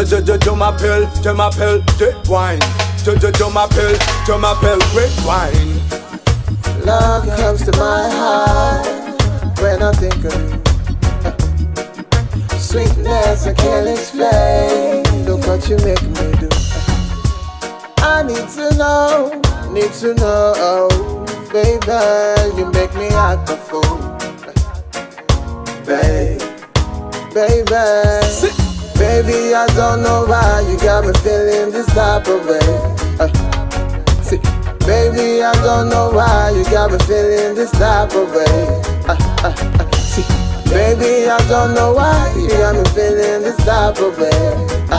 Je m'appelle Jet Wine. Je m'appelle Great Wine. Love comes to my heart when I think of you. Sweetness I can't explain. Look what you make me do. I need to know, baby, you make me act a fool. Baby, I don't know why you got me feeling this type of way. Baby, I don't know why you got me feeling this type of way. Baby, I don't know why you got me feeling this type of way.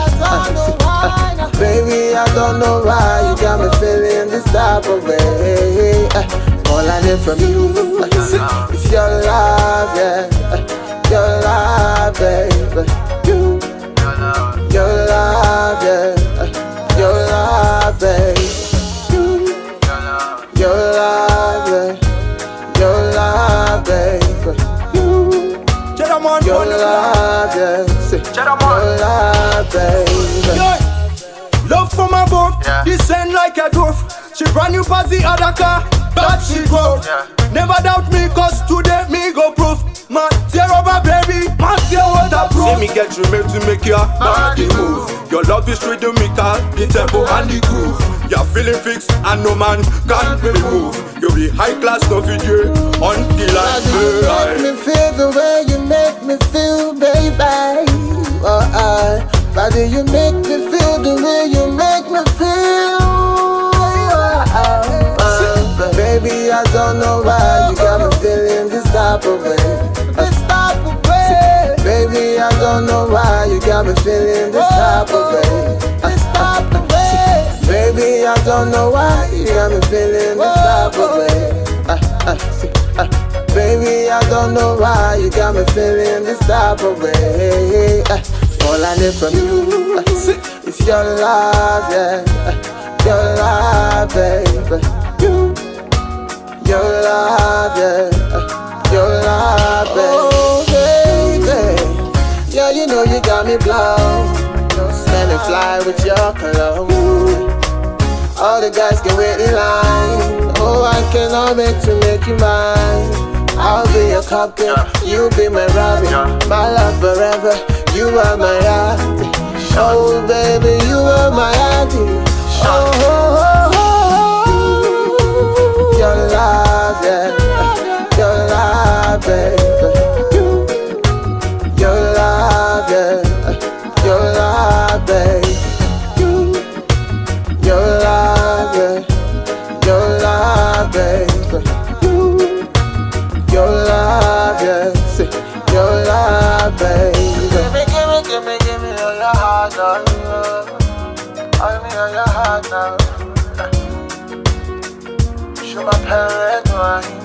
Baby, I don't know why you got me feeling this type of way. All I need from you is your love, yeah. Your love, baby. Your love, yeah. Your love, baby. Your love, yeah. Your love, baby. Your love, yeah. Your love, baby. Love from above, descend like a dwarf. She brand new past the other car, but she growth. Never doubt me, cause today me go proof. Man, tear over baby, man, tear waterproof. See me get you made to make your body move. Your love is rhythmical, the tempo and the groove. You're feeling fixed and no man can remove. You'll be high class, no video until I you make me feel the way you make me feel, baby. Why do you make me feel the way you make me feel? Baby, I don't know why you got me feeling this type of way. Baby, I don't know why you got me feeling this type of way. Baby, I don't know why you got me feeling this type of way. Baby, I don't know why you got me feeling this type of way. All I need from you is your love, yeah. Your love, baby. Your love, yeah. Your love, baby. Oh, baby. Yeah, you know you got me blown. Smelling fly with your cologne. All the guys can wait in line. Oh, I cannot wait to make you mine. I'll be your captain, you be my Robin. My love forever, you are my auntie. Oh baby, you are my auntie. Oh, oh, oh, oh. Your love, yeah. Your love, baby. Your love, yeah. Your love, baby. Your love, yeah. Your love, baby. Your love, yeah. See, your love, baby. Give me all your heart now. I mean all your heart now. Show my parents wine.